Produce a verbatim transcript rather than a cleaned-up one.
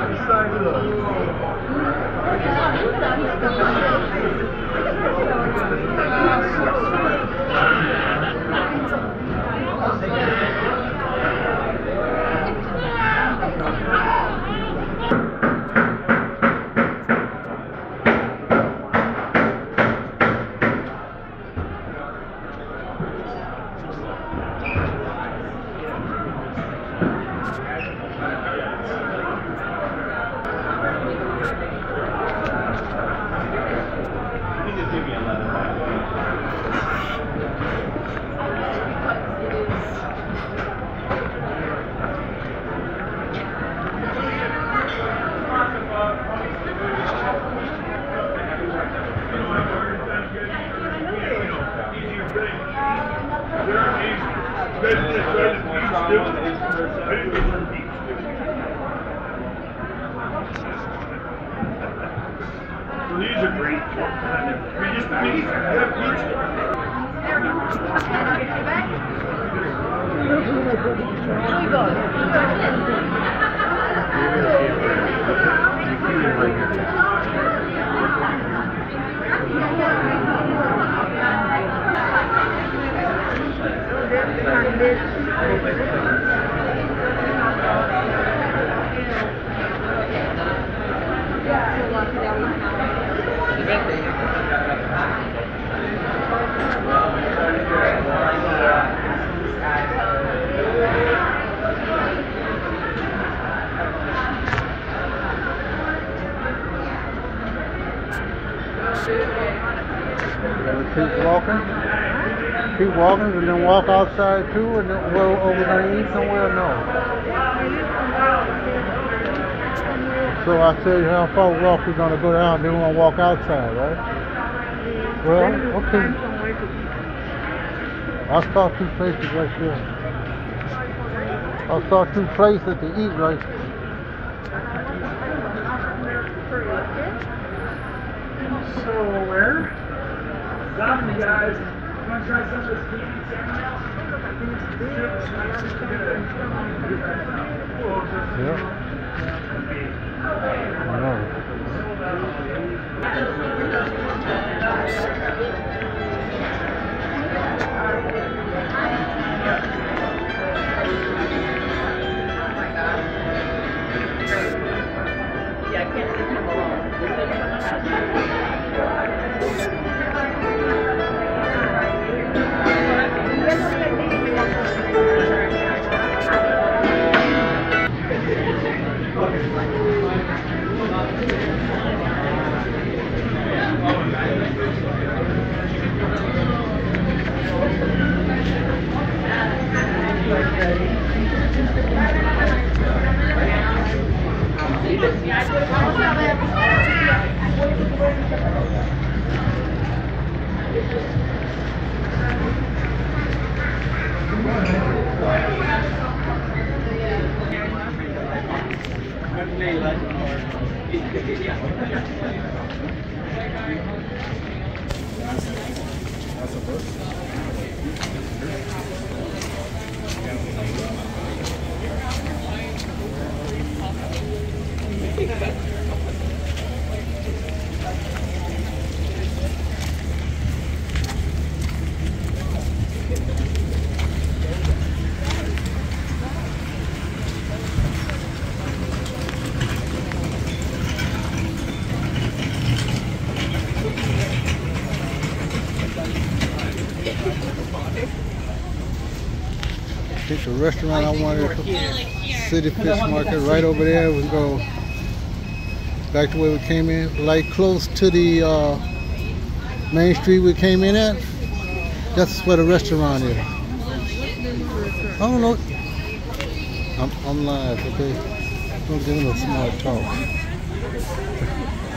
These are great. We just need Keep walking, keep walking, and then walk outside too, and then well, over gonna eat somewhere. No. So I tell you how far walk we're gonna go down, then we're gonna walk outside, right? Well, okay. I saw two places right there. I saw two places to eat right there. So where? Zombie guys, you want to try some of this candy sandwich? Yeah. I know. Yeah, I can't leave him alone. The restaurant I wanted, City Fish Market, right over there. We go back to where we came in, like close to the uh, main street we came in at. That's where the restaurant is. I don't know. I'm, I'm live, okay? Don't give him a smart talk.